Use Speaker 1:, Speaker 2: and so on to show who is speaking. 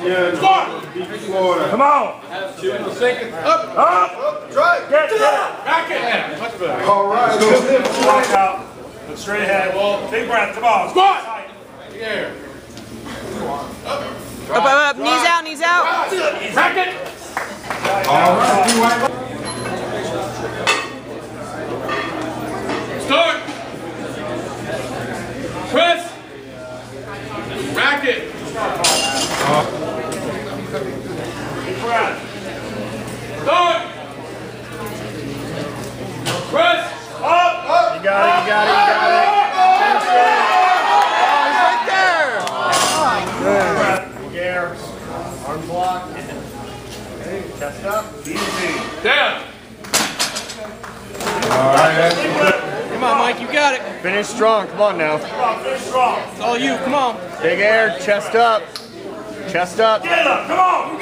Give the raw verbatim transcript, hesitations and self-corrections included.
Speaker 1: Yeah,
Speaker 2: Start!
Speaker 1: Florida.
Speaker 3: Come on!
Speaker 2: Up!
Speaker 3: Up!
Speaker 1: Try.
Speaker 3: Get it!
Speaker 2: Back it! Much better.
Speaker 1: All right.
Speaker 3: Walk out. Look straight ahead. Big breath. Come on.
Speaker 2: Squat! Here.
Speaker 4: Up, up, up. Knees out, knees out.
Speaker 2: Back it!
Speaker 1: All right.
Speaker 2: Start! Press! Racket!
Speaker 3: Big breath.
Speaker 2: Start! Press!
Speaker 3: Up! Up! You got it, you got it, you got it. Finish it.
Speaker 4: Oh, he's right there.
Speaker 3: Big breath. Big air. Arm block. Chest up. Easy.
Speaker 2: Down!
Speaker 1: All right.
Speaker 4: Come on, Mike, you got it.
Speaker 3: Finish strong. Come on now. Come on, finish strong.
Speaker 4: It's all you. Come on.
Speaker 3: Big air. Chest up. Chest up.
Speaker 5: Get up, come on!